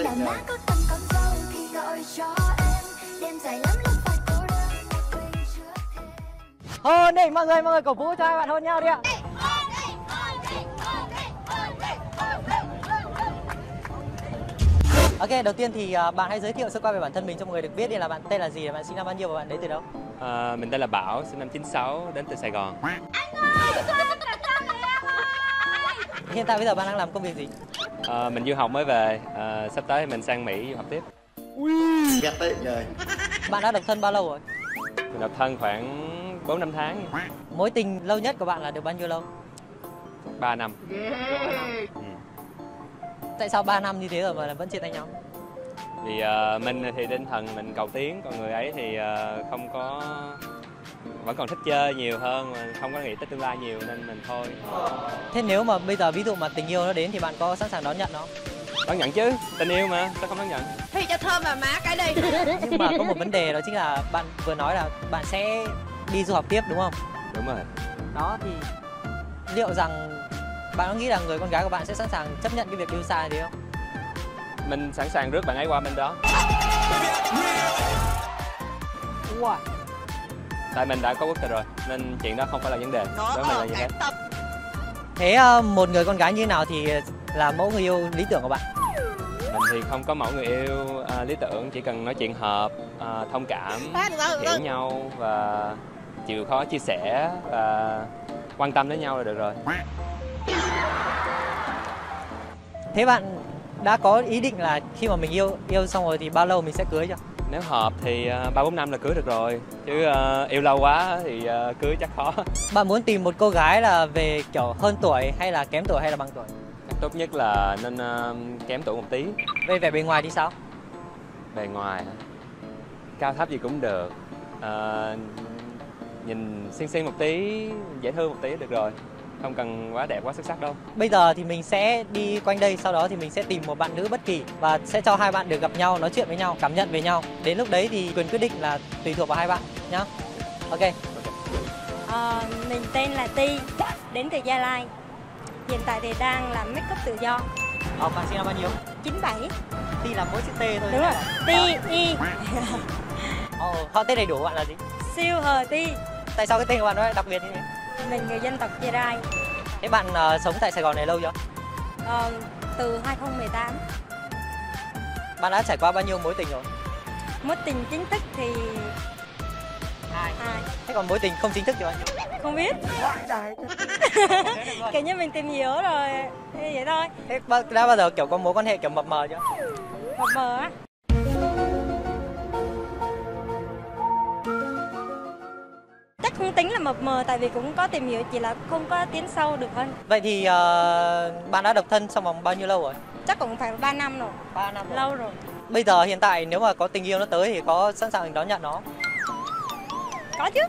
Là má có tầm con dâu thì gọi cho em. Đêm dài lắm lúc phải cô đơn một mình chưa thêm. Hôn đi mọi người cổ vũ cho hai bạn hôn nhau đi ạ. Ok, đầu tiên thì bạn hãy giới thiệu sơ qua về bản thân mình cho mọi người được biết đi, là bạn tên là gì, là bạn sinh năm bao nhiêu và bạn đến từ đâu? Mình tên là Bảo, sinh năm 96, đến từ Sài Gòn. Hiện tại bây giờ bạn đang làm công việc gì? Mình du học mới về, sắp tới mình sang Mỹ du học tiếp. Ghét đấy trời. Bạn đã độc thân bao lâu rồi? Mình độc thân khoảng 4-5 tháng. Mối tình lâu nhất của bạn là được bao nhiêu lâu? 3 năm. Tại sao 3 năm như thế rồi mà vẫn chia tay nhau? Vì mình thì tinh thần mình cầu tiến, còn người ấy thì không có, vẫn còn thích chơi nhiều hơn, mà không có nghĩ tới tương lai nhiều nên mình thôi. Thế nếu mà bây giờ ví dụ mà tình yêu nó đến thì bạn có sẵn sàng đón nhận nó không? Đón nhận chứ, tình yêu mà, sao không đón nhận? Thì cho thơm mà má cái đi. Nhưng mà có một vấn đề đó chính là bạn vừa nói là bạn sẽ đi du học tiếp đúng không? Đúng rồi. Đó thì liệu rằng bạn có nghĩ là người con gái của bạn sẽ sẵn sàng chấp nhận cái việc yêu xa thì không? Mình sẵn sàng rước bạn ấy qua bên đó. Wow. Tại mình đã có quốc tịch rồi nên chuyện đó không phải là vấn đề. Đối với mình là như thế. Thế một người con gái như nào thì là mẫu người yêu lý tưởng của bạn? Mình thì không có mẫu người yêu lý tưởng, chỉ cần nói chuyện hợp, thông cảm, hiểu nhau và chịu khó chia sẻ và quan tâm đến nhau là được rồi. Thế bạn đã có ý định là khi mà mình yêu xong rồi thì bao lâu mình sẽ cưới chưa? Nếu hợp thì 3-4 năm là cưới được rồi, chứ yêu lâu quá thì cưới chắc khó. Bạn muốn tìm một cô gái là về kiểu hơn tuổi hay là kém tuổi hay là bằng tuổi? Tốt nhất là nên kém tuổi một tí. Về vẻ bề ngoài thì sao? Bề ngoài cao thấp gì cũng được, nhìn xinh xinh một tí, dễ thương một tí được rồi, không cần quá đẹp quá xuất sắc đâu. Bây giờ thì mình sẽ đi quanh đây, sau đó thì mình sẽ tìm một bạn nữ bất kỳ và sẽ cho hai bạn được gặp nhau, nói chuyện với nhau, cảm nhận về nhau. Đến lúc đấy thì quyền quyết định là tùy thuộc vào hai bạn nhá. Ok. Mình tên là Ti, đến từ Gia Lai. Hiện tại thì đang làm make up tự do. Bạn sinh năm bao nhiêu? 97. Ti là mỗi chữ T thôi. Đúng rồi. Ti Y. Họ tên đầy đủ của bạn là gì? Siêu Hờ Ti. Tại sao cái tên của bạn nó lại đặc biệt như thế? Mình người dân tộc Gia Lai. Thế bạn sống tại Sài Gòn này lâu chưa? Từ 2018. Bạn đã trải qua bao nhiêu mối tình rồi? Mối tình chính thức thì 2. Thế còn mối tình không chính thức thì bao nhiêu? không biết. Kiểu như mình tìm hiểu rồi vậy thôi. Thế đã bao giờ kiểu có mối quan hệ kiểu mập mờ chưa? Mập mờ á? Chắc không tính là mập mờ, tại vì cũng có tìm hiểu, chỉ là không có tiến sâu được hơn. Vậy thì bạn đã độc thân trong vòng bao nhiêu lâu rồi? Chắc cũng phải 3 năm rồi. 3 năm rồi. Lâu rồi. Bây giờ hiện tại nếu mà có tình yêu nó tới thì có sẵn sàng đón nhận nó? Có chứ.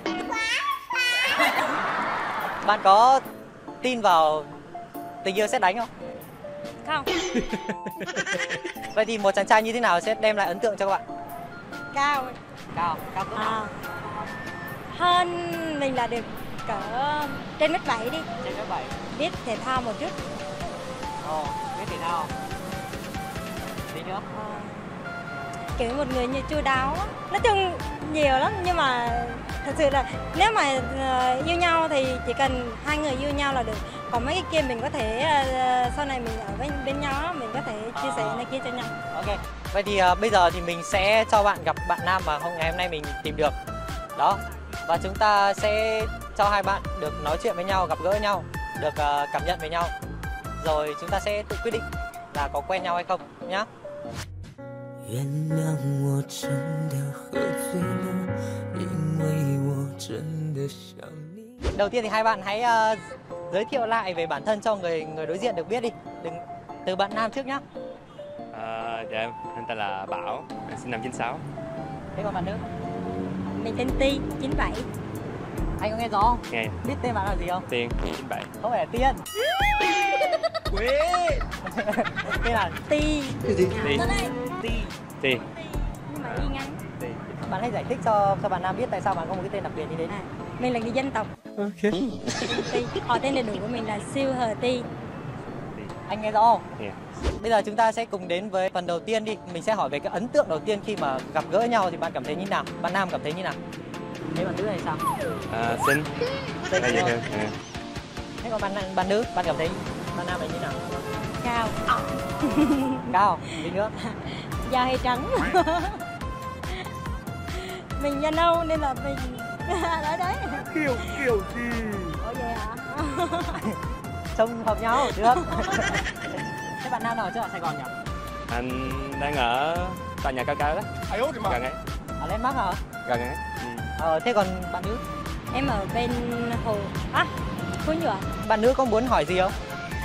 Bạn có tin vào tình yêu sét đánh không? Không. Vậy thì một chàng trai như thế nào sẽ đem lại ấn tượng cho các bạn? Cao. Cao cỡ nào? Hơn mình là được cỡ trên mét 7 đi. Trên mét 7. Biết thể thao một chút. Biết thể thao. Gì nữa? Kiểu một người như chu đáo. Nói chung nhiều lắm, nhưng mà thật sự là nếu mà yêu nhau thì chỉ cần hai người yêu nhau là được. Còn mấy cái kia mình có thể sau này mình ở bên nhau mình có thể chia sẻ này kia cho nhau. Ok. Vậy thì bây giờ thì mình sẽ cho bạn gặp bạn nam mà ngày hôm nay mình tìm được. Đó. Và chúng ta sẽ cho hai bạn được nói chuyện với nhau, gặp gỡ nhau, được cảm nhận về nhau. Rồi chúng ta sẽ tự quyết định là có quen nhau hay không nhá. Đầu tiên thì hai bạn hãy giới thiệu lại về bản thân cho người đối diện được biết đi. Từ bạn nam trước nhá. Dạ em tên là Bảo, sinh năm 96. Thế còn bạn nữ? Mình tên Ti, 97. Anh có nghe rõ không? Nghe. Biết tên bạn là gì không? Tiên, 97. Không phải là Tiên. Quý. Tên là Ti. Ti. Ti. Ti. Nhưng mà y ngắn. Ti. Bạn hãy giải thích cho bạn nam biết tại sao bạn có một cái tên đặc biệt như thế. Mình là người dân tộc. Ok. Ti. Họ tên đầy đủ của mình là Siêu Hờ Ti. Anh nghe rõ không? Yeah. Bây giờ chúng ta sẽ cùng đến với phần đầu tiên đi. Mình sẽ hỏi về cái ấn tượng đầu tiên khi mà gặp gỡ nhau thì bạn cảm thấy như nào? Bạn nam cảm thấy như nào? Thế bạn nữ này sao? Xinh. Xinh Dễ đúng thương. không? Thế còn bạn nữ, bạn cảm thấy bạn nam này như nào? Cao. Cao, gì nữa? Da hay trắng. Mình da nâu nên là mình đấy. Kiểu gì? Ủa vậy hả? Trông hợp nhau, được. Thế bạn nam nào chứ ở Sài Gòn nhỉ? Anh đang ở tòa nhà cao cao đó. Gần ấy. Ở Landmark hả? Gần ấy. Thế còn bạn nữ? Em ở bên Hồ Phú Nhuận. Bạn nữ có muốn hỏi gì không?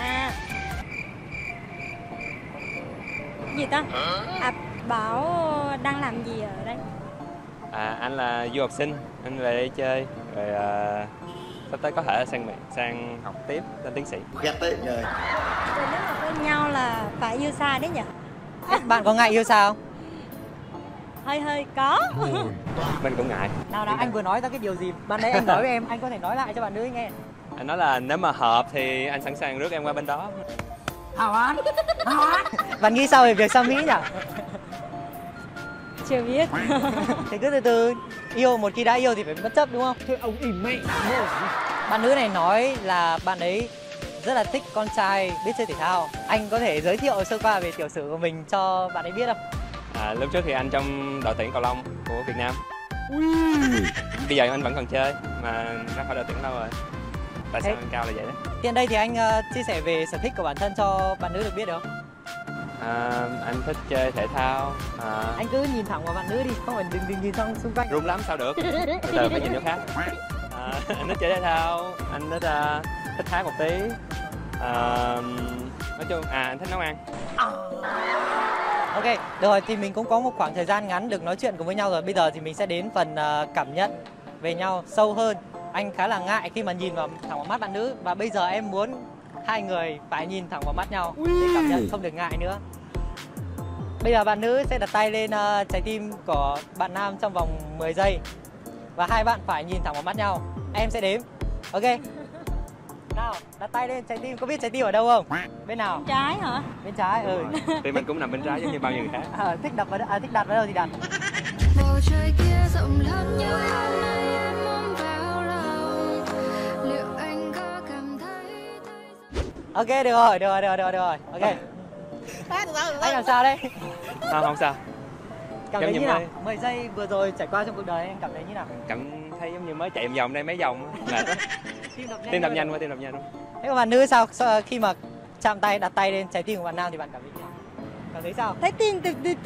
Gì ta? Bảo đang làm gì ở đây? Anh là du học sinh, anh về đây chơi rồi sắp tới có thể sang học tiếp lên tiến sĩ. Ghét đấy nhờ. Rồi nếu mà quen nhau là phải yêu xa đấy nhỉ? Bạn có ngại yêu sao? Hơi có. Mình cũng ngại. Nào anh vừa nói ra cái điều gì? Ban nãy anh nói với em, anh có thể nói lại cho bạn nữ nghe. Anh nói là nếu mà hợp thì anh sẵn sàng rước em qua bên đó. Hảo An. Bạn nghĩ sao về việc sang Mỹ nhỉ? Chưa biết. Thì cứ từ từ yêu, một khi đã yêu thì phải bất chấp đúng không? Thôi ông im mẹ. Bạn nữ này nói là bạn ấy rất là thích con trai biết chơi thể thao. Anh có thể giới thiệu sơ qua về tiểu sử của mình cho bạn ấy biết không? Lúc trước thì anh trong đội tuyển cầu lông của Việt Nam. Bây giờ anh vẫn còn chơi mà ra khỏi đội tuyển lâu rồi. Tại sao anh cao là vậy đó? Tiện đây thì anh chia sẻ về sở thích của bản thân cho bạn nữ được biết được không? Anh thích chơi thể thao. Anh cứ nhìn thẳng vào bạn nữ đi, không phải đừng nhìn sang xung quanh. Run lắm sao được? Từ từ phải nhìn chỗ khác. Anh thích chơi thể thao, anh thích hát một tí. Nói chung anh thích nấu ăn. Ok, được rồi thì mình cũng có một khoảng thời gian ngắn được nói chuyện cùng với nhau rồi. Bây giờ thì mình sẽ đến phần cảm nhận về nhau sâu hơn. Anh khá là ngại khi mà nhìn thẳng vào mắt bạn nữ và bây giờ em muốn hai người phải nhìn thẳng vào mắt nhau để cảm nhận, không được ngại nữa. Bây giờ bạn nữ sẽ đặt tay lên trái tim của bạn nam trong vòng 10 giây và hai bạn phải nhìn thẳng vào mắt nhau. Em sẽ đếm. Ok. Nào, đặt tay lên trái tim. Có biết trái tim ở đâu không? Bên nào? Bên trái hả? Bên trái. Thì mình cũng nằm bên trái giống như bao nhiêu người khác. Thích đặt vào đâu thì đặt. Bầu trời kia rộng lớn như hôm nay em ôm vào lòng. Liệu anh có cảm thấy Ok, được rồi. Ok. Anh làm sao đấy? Không sao. Cảm thấy như nào? 10 giây vừa rồi trải qua trong cuộc đời anh cảm thấy như nào? Cảm thấy giống như mới chạy vòng đây mấy vòng. Mệt quá. Tim đập nhanh quá. Thế còn bạn nữ sao? Khi mà chạm tay, đặt tay lên trái tim của bạn nam thì bạn cảm thấy như nào? Cảm thấy sao? Thấy tim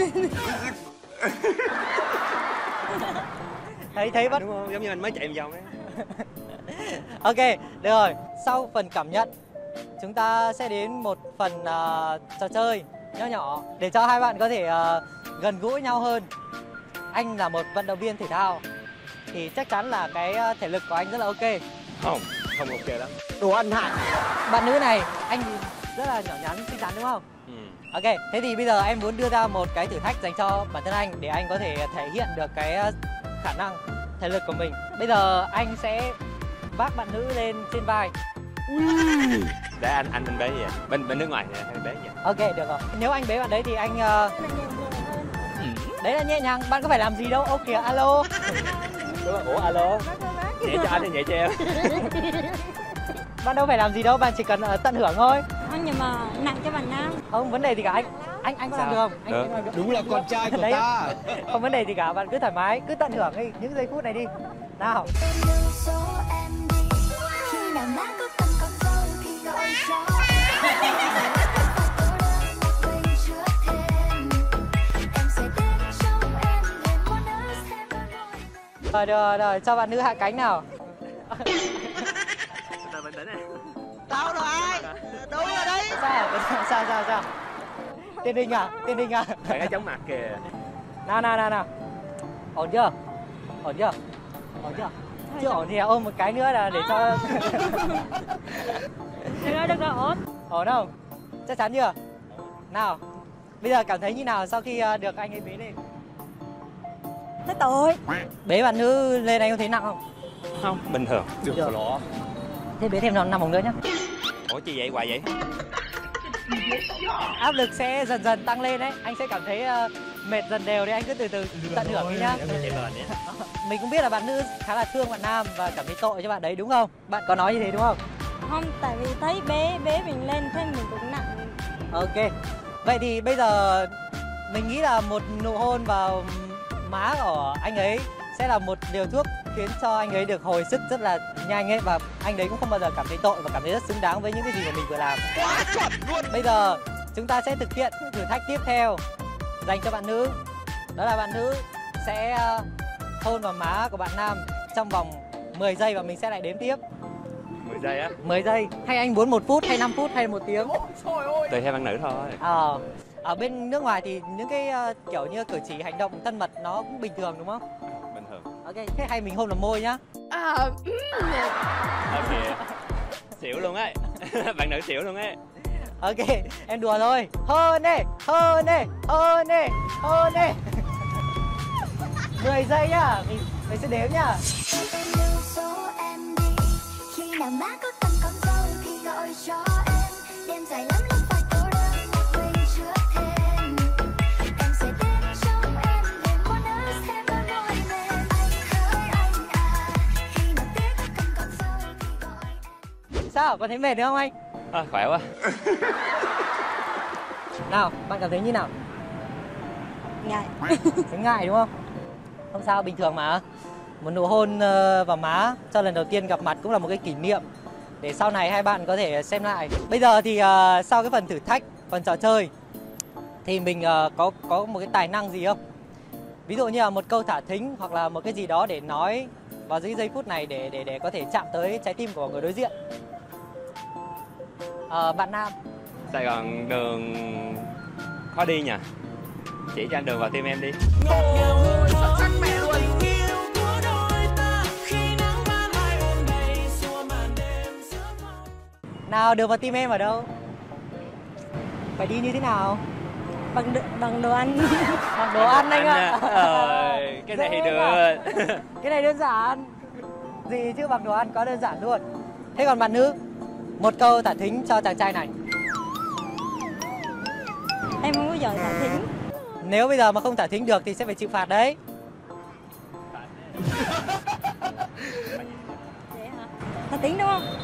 thấy bắt Đúng không? Giống như anh mới chạy vòng ấy. Ok, được rồi. Sau phần cảm nhận, chúng ta sẽ đến một phần trò chơi nhỏ để cho hai bạn có thể gần gũi nhau hơn. Anh là một vận động viên thể thao thì chắc chắn là cái thể lực của anh rất là ok. Không ok lắm. Đồ ăn hại. Bạn nữ này anh rất là nhỏ nhắn, xinh xắn đúng không? Ok, thế thì bây giờ em muốn đưa ra một cái thử thách dành cho bản thân anh để anh có thể thể hiện được cái khả năng thể lực của mình. Bây giờ anh sẽ vác bạn nữ lên trên vai. Để anh bế gì vậy? Bên nước ngoài hay bế gì vậy? Ok, được rồi. Nếu anh bế bạn đấy thì anh đấy là nhẹ nhàng, bạn có phải làm gì đâu. Ok, alo. Ủa alo. Nhẹ cho anh thì nhẹ cho em. Bạn đâu phải làm gì đâu, bạn chỉ cần tận hưởng thôi. Nhưng mà nặng cho bạn nam. Không vấn đề gì cả anh có làm được không? Được. Anh làm được. Đúng là con trai của Đấy. ta. Không vấn đề gì cả, bạn cứ thoải mái, cứ tận hưởng đi những giây phút này đi. Nào. lưu số em đi? Khi nào má có cần con dâu thì gọi cho em. Một mình chưa thêm. Em sẽ đến trong em để bonus thêm đôi môi. Rồi, cho bạn nữ hạ cánh nào. Bình tĩnh này. Đâu rồi ai? Đúng rồi đấy. Sao? Tiên Đinh à? Phải cái chóng mặt kìa. Nào. Ổn chưa? Chưa ổn thì ôm một cái nữa là để cho... Được rồi, ổn. Ổn không? Chắc chắn chưa? Nào, bây giờ cảm thấy như nào sau khi được anh ấy bế lên? Thấy tội. Bế bạn nữ lên anh có thấy nặng không? Không, bình thường. Được. Thế bế thêm 5 vòng nữa nhá. Ủa chi vậy, hoài vậy? Áp lực sẽ dần dần tăng lên đấy, anh sẽ cảm thấy mệt dần đều đấy, anh cứ từ từ tận hưởng đi nhá. Mình cũng biết là bạn nữ khá là thương bạn nam và cảm thấy tội cho bạn đấy đúng không? Bạn có nói như thế đúng không? Không, tại vì thấy bé mình lên thế mình cũng nặng. Ok. Vậy thì bây giờ mình nghĩ là một nụ hôn vào má của anh ấy sẽ là một liều thuốc khiến cho anh ấy được hồi sức rất là nhanh ấy, và anh đấy cũng không bao giờ cảm thấy tội và cảm thấy rất xứng đáng với những cái gì mà mình vừa làm. Quá chuẩn luôn. Bây giờ chúng ta sẽ thực hiện thử thách tiếp theo dành cho bạn nữ. Đó là bạn nữ sẽ hôn vào má của bạn nam trong vòng 10 giây và mình sẽ lại đếm tiếp. 10 giây á? 10 giây. Hay anh muốn 1 phút hay 5 phút hay 1 tiếng? Tùy theo bạn nữ thôi. Ở bên nước ngoài thì những cái kiểu như cử chỉ hành động thân mật nó cũng bình thường đúng không? Bình thường. Ok, thế hay mình hôn vào môi nhá. Ok. Xỉu luôn ấy. Bạn nữ xỉu luôn ấy. Ok, em đùa thôi. Hôn đi, hôn đi, hôn đi, hôn đi. 10 giây nhá, mình sẽ đếm nhá. lưu số em đi, khi nào má có cần con dâu thì gọi cho em. Đêm dài lắm lúc phải cô đơn một mình chưa thêm. Em sẽ đến trong em để muốn ớt thêm đôi môi mềm. Hỡi anh à, khi nào tiếc có cần con dâu thì gọi em. Sao, có thấy mệt nữa không anh? Khỏe quá. Nào, bạn cảm thấy như nào? Ngại. Thấy ngại đúng không? Không sao, bình thường mà. Một nụ hôn vào má cho lần đầu tiên gặp mặt cũng là một cái kỷ niệm để sau này hai bạn có thể xem lại. Bây giờ thì sau cái phần thử thách, phần trò chơi thì mình có một cái tài năng gì không? Ví dụ như là một câu thả thính hoặc là một cái gì đó để nói vào những giây phút này để có thể chạm tới trái tim của người đối diện. Bạn nam. Sài Gòn đường khó đi nhỉ? Chỉ cho anh đường vào tim em đi. Xuất sắc mẹ luôn. Nào, đường vào tim em ở đâu? Phải đi như thế nào? Bằng đồ ăn. Bằng đồ ăn anh ạ. Cái này thì Dễ được. Cái này đơn giản. Gì chứ bằng đồ ăn quá đơn giản luôn. Thế còn bạn nữ, một câu thả thính cho chàng trai này. Em không có giỏi thả thính. Nếu bây giờ mà không thả thính được thì sẽ phải chịu phạt đấy. Vậy hả? Thả thính đúng không?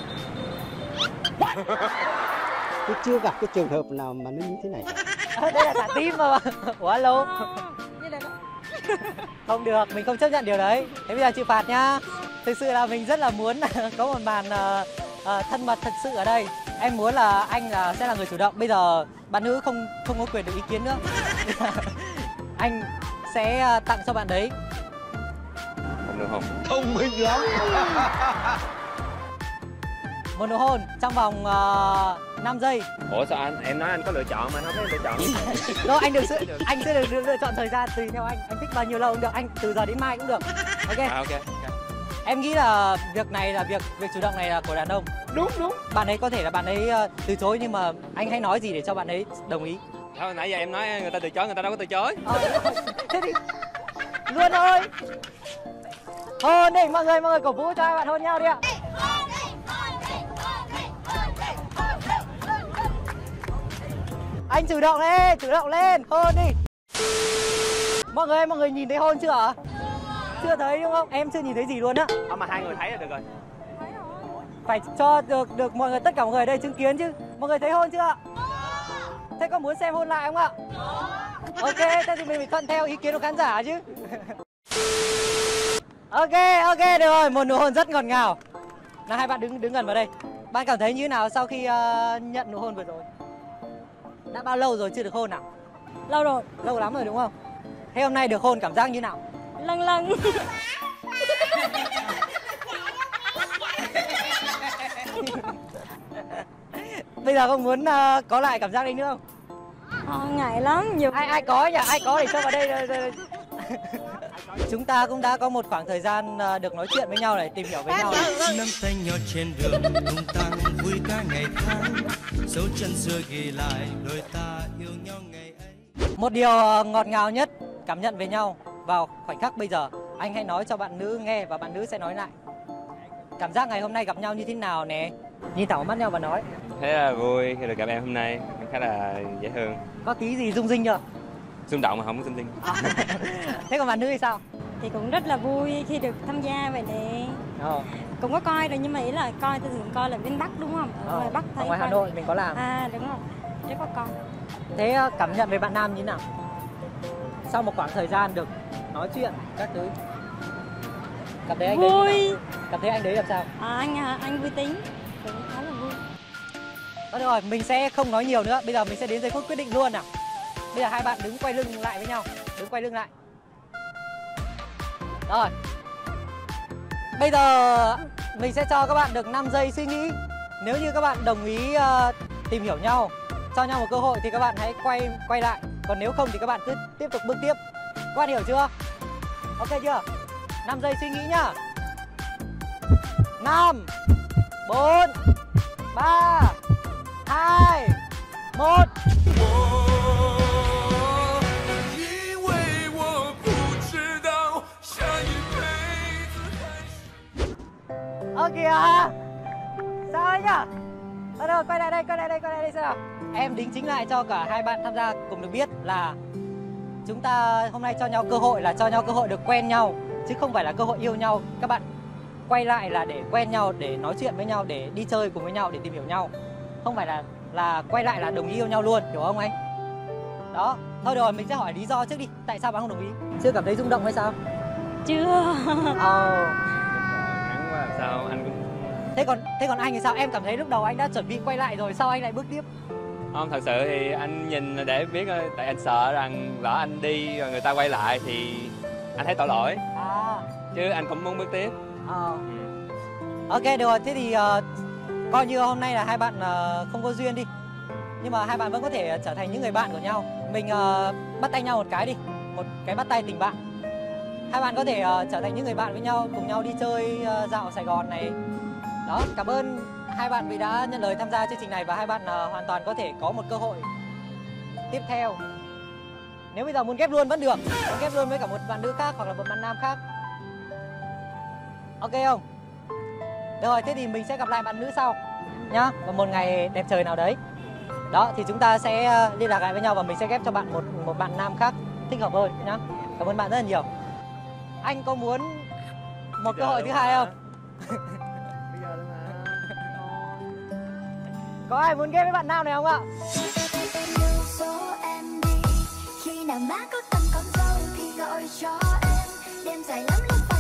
Tôi chưa gặp cái trường hợp nào mà nó như thế này. Đây là thả tim mà. Ủa alo. Như này đó. Không được, mình không chấp nhận điều đấy. Thế bây giờ chịu phạt nhá. Thực sự là mình rất là muốn có một màn thân mật thật sự ở đây. Em muốn là anh sẽ là người chủ động. Bây giờ bạn nữ không có quyền được ý kiến nữa. Anh sẽ tặng cho bạn đấy Không được không? Thông minh lắm. một nụ hôn trong vòng 5 giây. Ủa sao em nói anh có lựa chọn mà anh không có lựa chọn. Rồi anh sẽ được lựa chọn thời gian tùy theo anh thích bao nhiêu lâu cũng được, anh từ giờ đến mai cũng được. Ok. Ok. Em nghĩ là việc này là việc chủ động này là của đàn ông. Đúng. Bạn ấy có thể là bạn ấy từ chối, nhưng mà anh hãy nói gì để cho bạn ấy đồng ý. Thôi nãy giờ em nói người ta từ chối, người ta đâu có từ chối. Thế thì luôn thôi. Hôn đi, mọi người cổ vũ cho hai bạn hôn nhau đi ạ. Anh chủ động lên, hôn đi. Mọi người nhìn thấy hôn chưa ạ? Chưa thấy đúng không? Em chưa nhìn thấy gì luôn á. Mà hai người thấy là được rồi. Phải cho được mọi người, tất cả mọi người ở đây chứng kiến chứ. Mọi người thấy hôn chưa ạ? Thế có muốn xem hôn lại không ạ? Ok, thế thì mình phải thuận theo ý kiến của khán giả chứ. Ok, được rồi, một nụ hôn rất ngọt ngào. Nào, hai bạn đứng gần vào đây. Bạn cảm thấy như thế nào sau khi nhận nụ hôn vừa rồi? Đã bao lâu rồi chưa được hôn nào? Lâu rồi. Lâu lắm rồi đúng không? Thế hôm nay được hôn cảm giác như nào? Lâng. Bây giờ không muốn có lại cảm giác đấy nữa không? Ngại lắm. Nhiều Ai có nhỉ? Ai có để cho vào đây. Chúng ta cũng đã có một khoảng thời gian được nói chuyện với nhau này, tìm hiểu với nhau này. Nắm tay nhau trên đường tung tăng vui cả ngày tháng, dấu chân xưa ghi lại đôi ta yêu nhau ngày ấy. Một điều ngọt ngào nhất cảm nhận về nhau vào khoảnh khắc bây giờ, anh hãy nói cho bạn nữ nghe và bạn nữ sẽ nói lại. Cảm giác ngày hôm nay gặp nhau như thế nào nè? Nhìn thẳng vào mắt nhau và nói. Thế là vui khi được gặp em hôm nay. khá là dễ thương. Có tí gì rung rinh chưa? Rung động mà không có xinh xinh. Thế còn bạn nữ thì sao? Thì cũng rất là vui khi được tham gia vậy nè. Cũng có coi rồi nhưng mà ý là coi tôi thường coi là bên Bắc đúng không? Ở ngoài Bắc thấy. Ở ngoài Hà Nội mình có làm. À đúng rồi. Rất có coi. Thế cảm nhận về bạn nam như thế nào? Sau một khoảng thời gian được nói chuyện các thứ. Cảm thấy anh vui. Đấy cảm thấy anh đấy làm sao? Anh vui tính. Cũng khá là vui. Được rồi, mình sẽ không nói nhiều nữa. Bây giờ mình sẽ đến giây phút quyết định luôn nào. Bây giờ hai bạn đứng quay lưng lại với nhau. Đứng quay lưng lại. Rồi. Bây giờ mình sẽ cho các bạn được 5 giây suy nghĩ. Nếu như các bạn đồng ý tìm hiểu nhau, cho nhau một cơ hội thì các bạn hãy quay lại. Còn nếu không thì các bạn cứ tiếp tục bước tiếp. Các bạn hiểu chưa? Ok chưa? 5 giây suy nghĩ nhá. 5 4 3 2 1. Ơ kìa, sao ấy nhá? Đâu, quay lại đây xem nào. Em đính chính lại cho cả hai bạn tham gia cùng được biết là chúng ta hôm nay cho nhau cơ hội là cho nhau cơ hội được quen nhau, chứ không phải là cơ hội yêu nhau. Các bạn quay lại là để quen nhau, để nói chuyện với nhau, để đi chơi cùng với nhau, để tìm hiểu nhau. Không phải là quay lại là đồng ý yêu nhau luôn, hiểu không anh? Đó, thôi được rồi, mình sẽ hỏi lý do trước đi. Tại sao bạn không đồng ý? Chưa cảm thấy rung động hay sao? Chưa. Ngắn quá làm sao anh cũng. Thế còn anh thì sao? Em cảm thấy lúc đầu anh đã chuẩn bị quay lại rồi, sao anh lại bước tiếp? Không, thật sự thì anh nhìn để biết thôi. Tại anh sợ rằng lỡ anh đi rồi người ta quay lại thì anh thấy tội lỗi. Chứ anh cũng muốn bước tiếp. Ok, được rồi. Thế thì coi như hôm nay là hai bạn không có duyên đi. Nhưng mà hai bạn vẫn có thể trở thành những người bạn của nhau. Mình bắt tay nhau một cái đi. Một cái bắt tay tình bạn. Hai bạn có thể trở thành những người bạn với nhau, cùng nhau đi chơi dạo Sài Gòn này. Đó, cảm ơn hai bạn vì đã nhận lời tham gia chương trình này. Và hai bạn hoàn toàn có thể có một cơ hội tiếp theo. Nếu bây giờ muốn ghép luôn vẫn được. Muốn ghép luôn với cả một bạn nữ khác hoặc là một bạn nam khác. Ok không? Được rồi, thế thì mình sẽ gặp lại bạn nữ sau nhá, vào một ngày đẹp trời nào đấy. Đó, thì chúng ta sẽ liên lạc lại với nhau và mình sẽ ghép cho bạn một bạn nam khác thích hợp hơn nhá. Cảm ơn bạn rất là nhiều. Anh có muốn một cơ hội thứ hai không? Có ai muốn ghép với bạn nam này không ạ? Yêu số em đi, khi nào má có tâm con dâu thì gọi cho em. Đêm dài lắm lúc